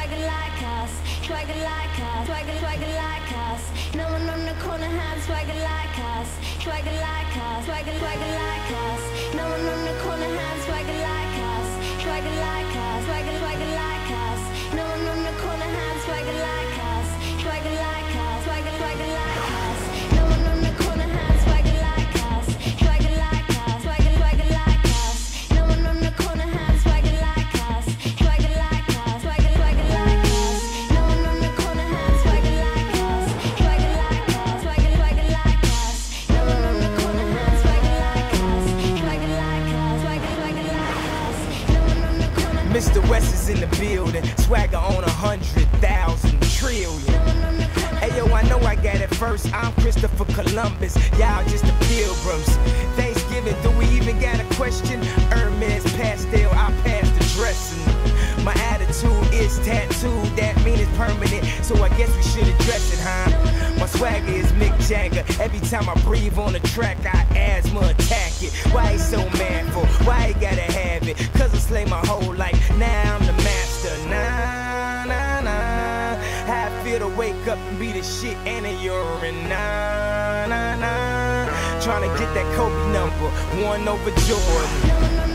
swagga like us, swagga like us, swagga like us. No one on the corner has swagga like us, swagga like us, swagga like us. No one on the corner has swagga like us, swagga like us, swagga like us. No one on the corner has swagga like us, swagga like us, swagga like us. No one on the corner has swagga like us, swagga like us, swagga like us. No one on the corner has swagga like us, swagga like us, swagga like us. No one on the corner has swagga like us, swagga like us, swagga like us. No one on the corner has swagga like us, swagga like us, swagga like us. No one on the corner. Mr. West is in the building, swagger on 100,000 trillion. Hey yo, I know I got it first. I'm Christopher Columbus, y'all just the pilgrims. Thanksgiving, do we even got a question? Hermes pastel, I pass the dressing. My attitude is tattooed, that mean it's permanent, so I guess we should address it, huh? My swagger is Mick Jagger. Every time I breathe on the track, I asthma attack it. Why he so manful? Why he gotta have it? Cause I slay my whole life, now I'm the master. Nah, nah, nah. How I feel to wake up and be the shit and a urine. Nah, nah, nah. Tryna get that Kobe number, 1 over Jordan.